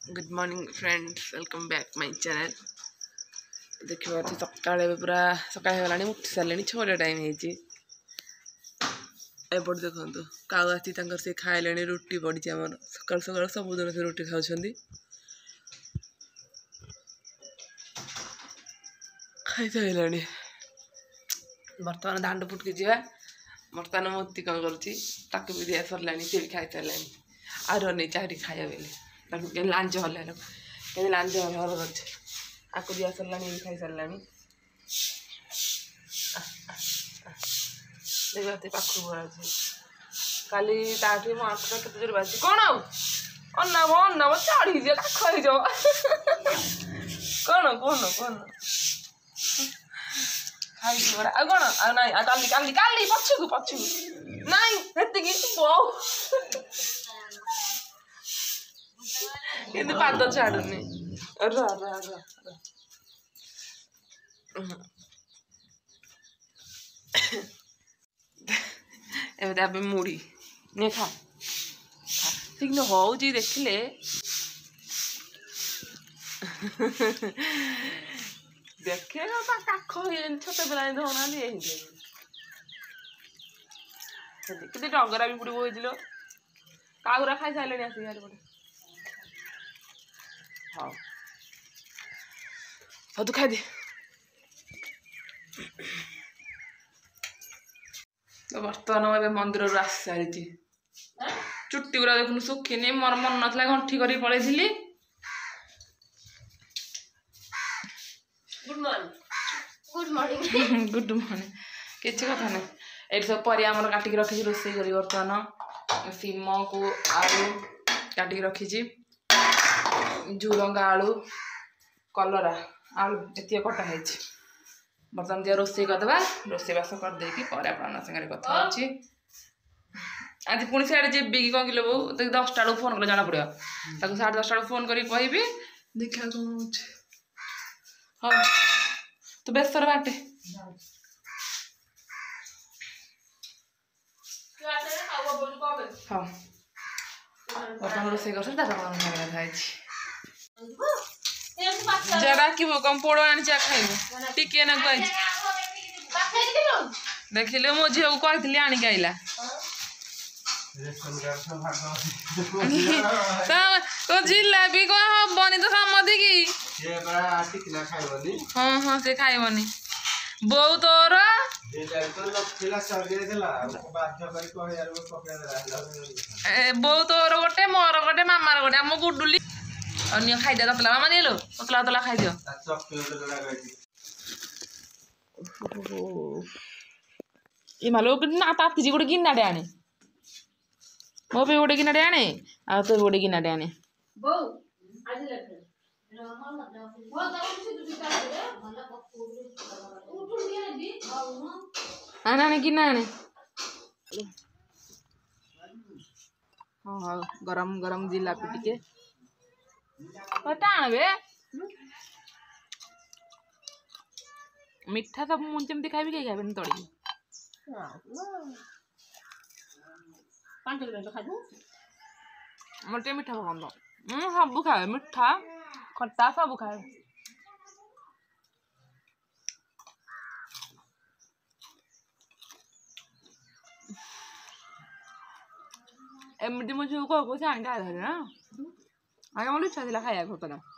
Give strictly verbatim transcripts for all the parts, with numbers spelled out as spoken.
Good morning friends, welcome back my channel. देखिए सकाଳେ पूरा सकाळ होगलानी उठी सारे छटा टाइम होती एपट देखो काऊ आसी से खाइले रुटी पड़ी आमर सका सका सबुदिन से रुटी खाऊँ खाई सारे बर्तमान दांड फुटकी जा बर्तमान मोती कौन कर भी दिया सरला सी भी खाई सारे आर नहीं चाहरी खाया बेले लांच हल के लांच हल हल कर आपको दिया सरला खाई सारे देखते पाखु काली ताठी मो आठटा केते जोर बाजी कौन अनाव अनाव चढ़ी जे खाई जाओ कौन कौन कौन खाई बड़ा आ कौन आ नहीं आ काली काली काली पछकु पछकु नहीं हेती की बहु किंतु पाद छाड़ुनी र र र एबे आबे मुड़ी ने खा ठीक न हो जी देखले देखे ना काख छोटे बेला धोना नहीं कितने डंगरा भी बुड़ी बोलो कागुरा खाई सारे आस पटे हाँ हाँ तू खाई दे तो बर्तमान ए मंदिर आस सारी चुट्टी गुरा देखुन सुखीनी मोर मन नाला गंठी कर पलि good morning good morning good morning किसी कथा ना ये सब परिया काटिक रखी रोसे करी बर्तमान सीम को आलू काटिक रखी झुरंगा आलू कलरा आलू ये कटा है बर्तमान दिया रोसे करदे रोसे बास करदे सागर कथा आज पुणी सियाड़े जी कि कौन किलो बो दसटा बेलू फोन कले जाना पड़ो ताको साढ़े दसटा बेलू फोन करी कहि देखा कौन हाँ तू बेसर बाटे हाँ बर्तमान रोसे कर जरा कि कम पोड़ आनी चा खाइब टिके ना कह देखिले मो झील को कही आनिक आइला तो जिलापी कौन हबनी तो समझी की हाँ हाँ से खाइबनी बो तोर बो तोर गोटे मोर गोटे मामार गोटे आम गुडुली अन्य खाई दिया ततला मामा दिलो ततला ततला खाई दियो ये मालो ना ताती जी गोटे गिन्नाटे आने मो पे गोटे गिन्नाटे आने आ तो गोटे गिन्नाटे आने आने आने गिन्ना आने हाँ हाँ गरम गरम जिलापी टिके टाण बे मिठा सब मुझे जमी खाई कहीं खाए तड़ी मोटे मिठा पसंद सब खाए मिठा खट्टा सब खाए एमती मुझे कह कह आने खाए ना आगे मोर इच्छा था खाया होता ना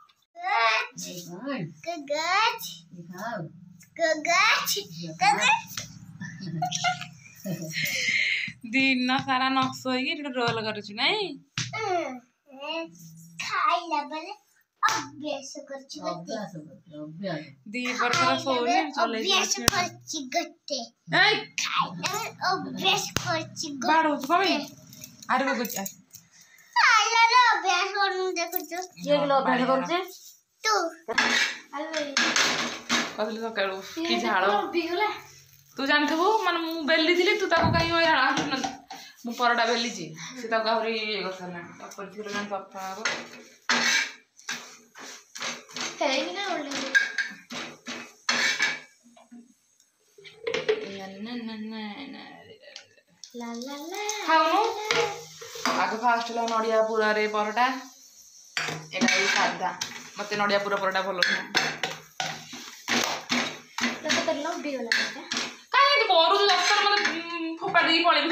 दिन सारा नक्स रोल कर तू जान मान मु बेली थी तू कहीं मु परटा बेली से आहरी ये कर सारा सफा खाऊनु आगे फास्ट नड़िया पूरा रे परटा एटा भी साधा मत नड़िया पूरा परोटा भल नुह कहीं करू दस्तर मत फोपाड़ी देकी पड़े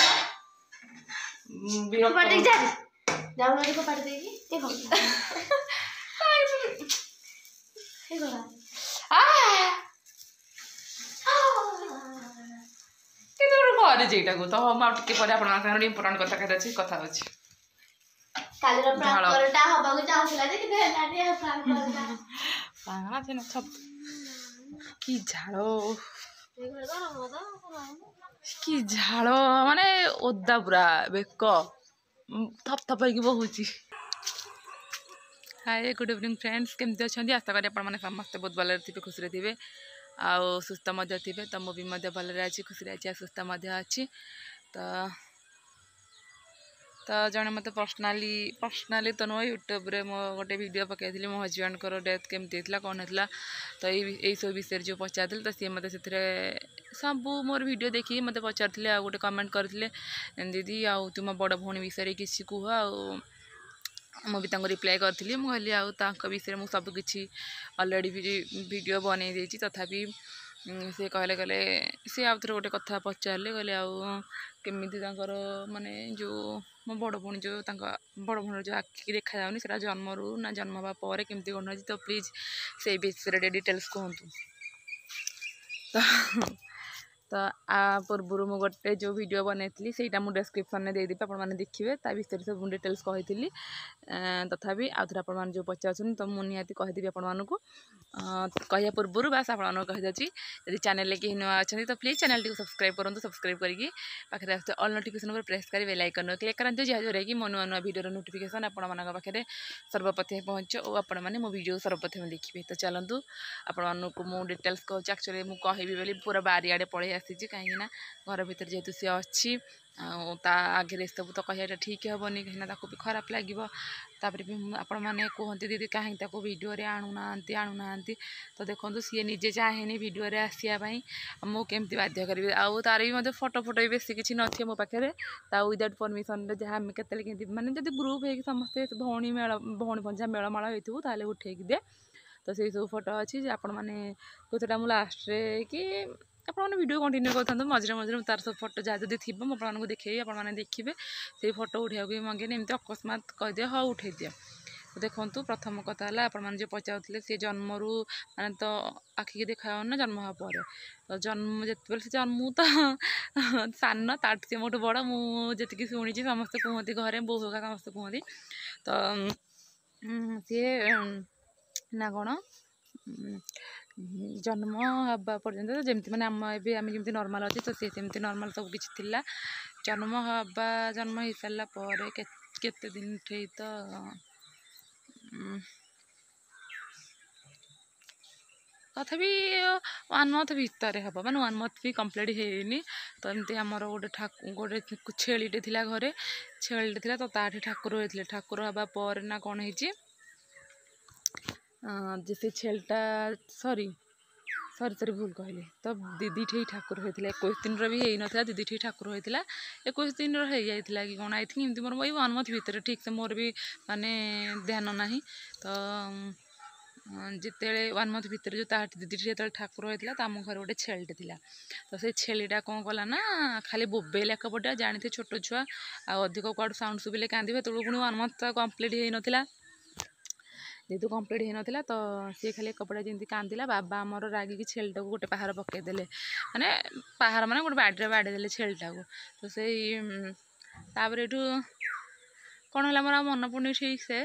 करे जेटा को तो हम टिके पर आपण मानकर इंपोर्टेंट कथा कहता छी कथा अछि कालीर प्राण करटा हबागु चाहुला जे कि हेलानी प्राण करटा पागला छे न सब की झाड़ो कि झाड़ माने ओदा पूरा बेक थप थप हो बहुची। हाय गुड इवनिंग फ्रेंड्स केमती अच्छा आशा करी आप समस्ते बहुत भले थे खुशी थे आउ सुस्थ थे तो मुझे भले अच्छी खुशी अच्छी सुस्थ अच्छी तो तो जड़े मत पर्सनाली पर्सनाली तो नुह यूट्यूब रे मो गोटे वीडियो पकई मो हजबैंड को डेथ केमती होता कौन होता तो यही सब विषय जो पचार तो सी मत से सब मोर वीडियो देखिए मत पचार आ गोटे कमेंट करते दीदी आउ तुम बड़ भौणी विषय किसी कह मुझे रिप्लाई करी मुझे आउ विषय मुझे सबकि अलरेडी वीडियो बनई देती तथापि से कहले कहले सी आउ थे गोटे कथा पचारे कहले आउ केमी माने जो मो बड़ भौणी जो बड़ भौणी जो आखिक देखा जाऊनी से जन्म रू ना जन्म हवा पर केमती कौन अच्छी तो प्लीज से विषय डिटेल्स कहतु तो तो आ पूर्व मु गोटे जो वीडियो बनई से डिस्क्रिप्शन में देदेवी आपने देखिए ता विषय सब डिटेल्स कही तथापि आउ थे आप जो पचार तो मुझे निहाती कहीदेवी आपको कह पूर्व बास आपको कहीदी यदि चैनल के नुआ अच्छा तो प्लीज चैनल टी सब्सक्राइब करूँ सब्सक्राइब करके पाखे आस ऑल नोटिफिकेशन पर प्रेस कर बेल आइकन क्लिक करते जहाँद्वारा कि मो नुआ नुआ वीडियो नोटिफिकेशन आपंखे सर्वप्रथम पहुँच और आपण मैंने मो वीडियो सर्वप्रथम देखिए तो चलतु आपको मुझे डिटेल्स कहूँ एक्चुअली मुझे कहबी बोली पूरा बारियाड़े पड़े आसी कहीं घर भर जेहेतु सी अच्छी आगे सब तो कहना ठीक हेनी कहीं भी खराब लगे तापर भी आपण मैंने कहते दीदी कहीं वीडियो आणुना आणुना तो देखो सी निजे चाहे वीडियो आसापी मुझे केमती बाध्य करी आउ तार भी मतलब फोटो फोटो भी बेसी किसी न मो पाखे विदाउट परमिशन जहाँ आम के माने जब ग्रुप हो समस्ते भौणी मेल भौणी भंजा मेलमाल होती ताले उठेक दे तो से सब फोटो अच्छी आपण मैंने कौटा मुझे लास्ट कि आपने वीडियो कंटिन्यू करता मझे मझे तार सब फोटो जहाँ जब थी मुझे देखी आपने देखिए से फोटो उठा भी मंगेनि एमती अकस्मात कहीदे हाँ उठे दिए तो देखो प्रथम कथा है आपने जो पचारे सी जन्म रू माने तो आखिक देखा ना जन्म हवा पर तो जन्म जिते से जन्म तो सान ताठ सी मोटू बड़ मुझे शुणी समस्ते कहते घरे बोह होगा समस्ते कहते तो सी ना कौन जन्म हवा पर्यंत जमती मैंने आम एम जमी नर्माल अच्छे तो सी सेमती नर्माल सब किसी जन्म हवा जन्म हो सारा पर केते दिन थे तो तथापि वन मंथ भितर हम मैंने वन मंथ भी कम्प्लीट होनी तो एमती आमर गोटे ठाकुर गोटे छेलीटे थिला घरे छेलीटे थिला तो ताठी ठाकुर होते ठाकुर हवा पर ना कौन है से छेलटा सॉरी सॉरी सॉरी भूल कहली तो दीदी ठी ठाकुर होता एक दिन भी हो ना दीदी ठी ठाकुर होता एक दिन रहा कि कौन आई थिंक एमती मोर वही वन मंथ भितर ठीक से मोर भी माने ध्यान ना तो जिते वन मंथ भितर जो दीदी ठी जो ठाकुर होता आम घर गोटे छेलीटे थिला तो से छेलीटा कौन कला ना खाली बोबेल एकपटे जानी थे छोट छुआ अधिक कौड़ साउंड शुभिले कांदे तो पुणी वन मंथ कम्प्लीट हो नाला जेहेतु कम्प्लीट हो नाला तो सी खाली कपड़ा जमी कांदिला बाबा आमर रागिकी छेलीटा को गोटे पहाड़ पकईदे माने पहाड़ माने गोटे बाड़े बाड़ेदे छेलीटा को तो से तापर एठू कौन है मोर मन पड़ुनी ठीक से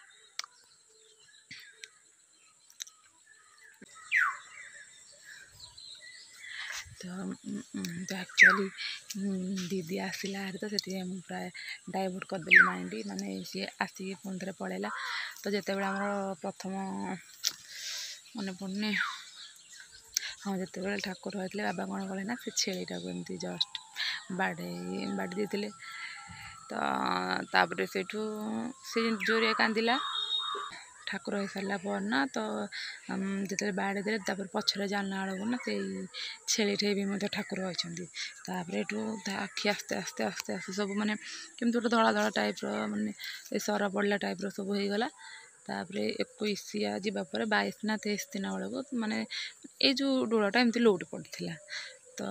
तो तो एक्चुअली दीदी आसला तो से प्राय डाइवर्ट करदेली माइंड माने सी आसिक पुणी थे पलैला तो जिते बड़े आमर प्रथम मन पड़ने हाँ जिते बड़े ठाकुर होते बाबा कौन कले ना से छेलीटा को एमती जस्ट बाड़े बाड़ी देते तो तापर से जोरिया कांदिला ଠାକୁର ହେଇସାରିଲା ପରେ ନା ତ ଯେତେବେଳେ ବାଡ଼ି ଦେଲେ ତାପରେ ପଛରେ ଜାଣିଲା ବେଳକୁ ନା ସେଇ ଛେଳିଠେ ବି ମଧ୍ୟ ଠାକୁର ଅଛନ୍ତି। ତାପରେ ଏଠୁ ତା ଆଖି ଆସ୍ତେ ଆସ୍ତେ ଆସ୍ତେ ଆସ୍ତେ ସବୁ ମାନେ କେମିତି ଗୋଟେ ଧଳା ଧଳା ଟାଇପ୍ର ମାନେ ଏ ସର ପଡ଼ିଲା ଟାଇପ୍ର ସବୁ ହେଇଗଲା। ତାପରେ ଏକୋଇଶିଆ ଯିବା ପରେ ବାଇଶ ନା ତେଇଶ ଦିନ ବେଳକୁ ମାନେ ଏଇ ଯେଉଁ ଡୋଳଟା ଏମିତି ଲୋଉଟି ପଡ଼ିଥିଲା। ତ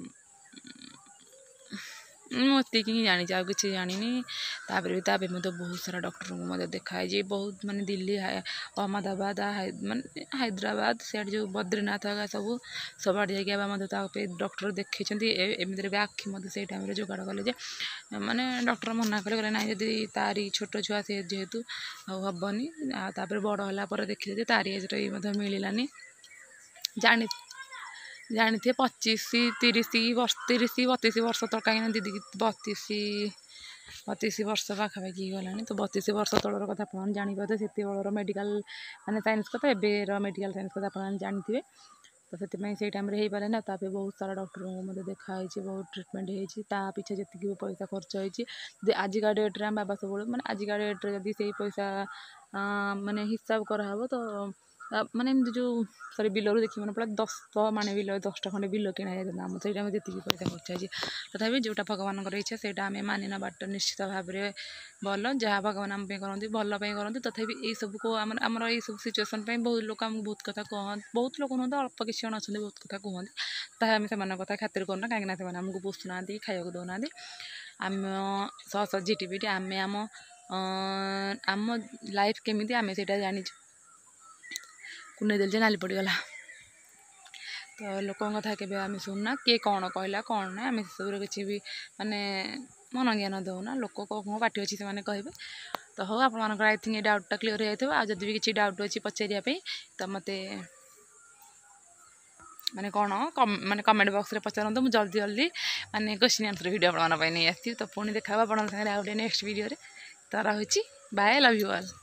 ମୁଁ ଏତିକି ହିଁ ଜାଣିଛି, ଆଉ କିଛି ଜାଣିନି। ତାପରେ ବି ତାପରେ ମଧ୍ୟ ବହୁତ ସାରା ଡକ୍ଟରଙ୍କୁ ମଧ୍ୟ ଦେଖାହେଇଛି, ବହୁତ ମାନେ ଦିଲ୍ଲୀ ଅହମ୍ମଦାବାଦ ମାନେ ହାଇଦ୍ରାବାଦ ସିଆଡ଼େ ଯେଉଁ ବଦ୍ରିନାଥ ହେକା ସବୁ ସବୁଆଡ଼େ ଯାଇକି ଏବେ ମଧ୍ୟ ତା ପାଇଁ ଡକ୍ଟର ଦେଖେଇଛନ୍ତି। ଏମିତିରେ ବି ଆଖି ମଧ୍ୟ ସେଇ ଟାଇମ୍ରେ ଯୋଗାଡ଼ କଲେ ଯେ ମାନେ ଡକ୍ଟର ମନା କଲେ କହିଲେ ନାହିଁ ଯଦି ତାରି ଛୋଟ ଛୁଆ ସେ ଯେହେତୁ ଆଉ ହେବନି। ଆଉ ତାପରେ ବଡ଼ ହେଲା ପରେ ଦେଖିଲେ ଯେ ତାରି ଏଜ୍ରେ ବି ମଧ୍ୟ ମିଳିଲାନି। ଜାଣି ଜାଣିଥିବେ ପଚିଶ ତିରିଶ ବର୍ଷ ତିରିଶ ବତିଶ ବର୍ଷ ତ କାହିଁକିନା ଦିଦି ବତିଶ ବତିଶ ବର୍ଷ ପାଖାପାଖି ଗଲାଣି। ତ ବତିଶ ବର୍ଷ ତଳର କଥା ଆପଣ ଜାଣିପାରୁଥିବେ, ସେତେବେଳର ମେଡ଼ିକାଲ ମାନେ ସାଇନ୍ସ କଥା ଏବେର ମେଡ଼ିକାଲ ସାଇନ୍ସ କଥା ଆପଣ ଜାଣିଥିବେ। ତ ସେଥିପାଇଁ ସେଇ ଟାଇମ୍ରେ ହେଇପାରିଲା। ତାପରେ ବହୁତ ସାରା ଡକ୍ଟରଙ୍କୁ ମଧ୍ୟ ଦେଖା ହେଇଛି, ବହୁତ ଟ୍ରିଟମେଣ୍ଟ ହେଇଛି। ତା ପିଛା ଯେତିକି ବି ପଇସା ଖର୍ଚ୍ଚ ହେଇଛି ଯେ ଆଜିକା ଡେଟ୍ରେ ଆମ ବାବା ସବୁବେଳେ ମାନେ ଆଜିକା ଡେଟ୍ରେ ଯଦି ସେଇ ପଇସା ମାନେ ହିସାବ କରାହେବ ତ ମାନେ ଏମିତି ଯେଉଁ ସରି ବିଲରୁ ଦେଖିବ ମାନେ ପୁରା ଦଶ ମାନେ ବିଲ ଦଶଟା ଖଣ୍ଡେ ବିଲ କିଣା ହେଇଯାଇଥିଲା ଆମର ସେଇଟା ଆମେ ଯେତିକି ପଇସା ଖର୍ଚ୍ଚ ହେଇଛି। ତଥାପି ଯେଉଁଟା ଭଗବାନଙ୍କର ଇଚ୍ଛା ସେଇଟା ଆମେ ମାନି ନେବାଟା ନିଶ୍ଚିତ ଭାବରେ ଭଲ। ଯାହା ଭଗବାନ ଆମ ପାଇଁ କରନ୍ତି ଭଲ ପାଇଁ କରନ୍ତି। ତଥାପି ଏଇସବୁକୁ ଆମର ଆମର ଏଇସବୁ ସିଚୁଏସନ୍ ପାଇଁ ବହୁତ ଲୋକ ଆମକୁ ବହୁତ କଥା କୁହନ୍ତି, ବହୁତ ଲୋକ ନୁହନ୍ତି ଅଳ୍ପ କିଛି ଜଣ ଅଛନ୍ତି ବହୁତ କଥା କୁହନ୍ତି। ତାହା ଆମେ ସେମାନଙ୍କ କଥା ଖାତିର କରୁନା, କାହିଁକିନା ସେମାନେ ଆମକୁ ପୋଷୁନାହାନ୍ତି, ଖାଇବାକୁ ଦେଉନାହାନ୍ତି। ଆମ ସହ ସହ ଝିଟିପିଟି ଆମେ ଆମ ଆମ ଲାଇଫ୍ କେମିତି ଆମେ ସେଇଟା ଜାଣିଛୁ। କୁନେଇ ଦେଲି ଯେ ନାଲି ପଡ଼ିଗଲା। ତ ଲୋକଙ୍କ କଥା କେବେ ଆମେ ଶୁଣୁନା, କିଏ କ'ଣ କହିଲା କ'ଣ ନାହିଁ ଆମେ ସେସବୁରେ କିଛି ବି ମାନେ ମନ ଜ୍ଞାନ ଦେଉନା। ଲୋକ କ'ଣ ପାଟି ଅଛି ସେମାନେ କହିବେ। ତ ହଉ ଆପଣମାନଙ୍କର ଆଇ ଥିଙ୍କ ଏ ଡାଉଟ୍ଟା କ୍ଲିୟର ହେଇଯାଇଥିବ। ଆଉ ଯଦି ବି କିଛି ଡାଉଟ୍ ଅଛି ପଚାରିବା ପାଇଁ ତ ମୋତେ ମାନେ କ'ଣ ମାନେ କମେଣ୍ଟ ବକ୍ସରେ ପଚାରନ୍ତୁ। ମୁଁ ଜଲ୍ଦି ଜଲ୍ଦି ମାନେ କ୍ୱେଶ୍ଚିନ୍ ଆନ୍ସର୍ ଭିଡ଼ିଓ ଆପଣମାନଙ୍କ ପାଇଁ ନେଇ ଆସିଥିବି। ତ ପୁଣି ଦେଖା ହେବ ଆପଣଙ୍କ ସାଙ୍ଗରେ ଆଉ ଗୋଟେ ନେକ୍ସଟ ଭିଡ଼ିଓରେ। ତ ରହୁଛି, ବାଏ, ଲଭ୍ ୟୁ ଅଲ୍।